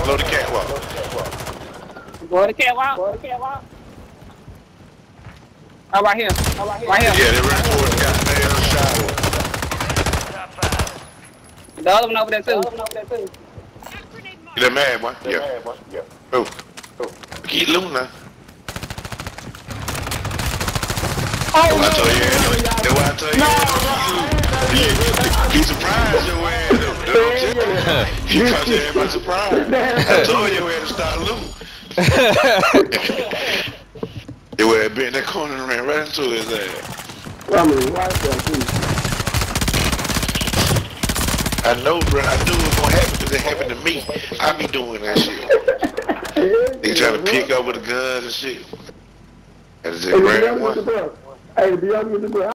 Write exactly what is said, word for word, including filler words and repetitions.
Below the catwalk. Go to the catwalk. Go to the catwalk. Oh, right here. Oh, right here. Right here. Yeah, they're running towards the goddamn shower. The other one over there too. The other one over there too. They're mad, boy. Yeah. Yeah. Oh. Oh. Keep looting now. Oh, that's what I told you. That's what I told you. No, he, he surprised your ass. He caught your ass by surprise. I told you where to start looting. They would have been in that corner and ran right into his ass. I mean, why is that, I know, bro. I knew it was gonna happen because it happened to me. I be doing that shit. They trying to pick up with the guns and shit. And just grab one. Hey, be honest with the bro.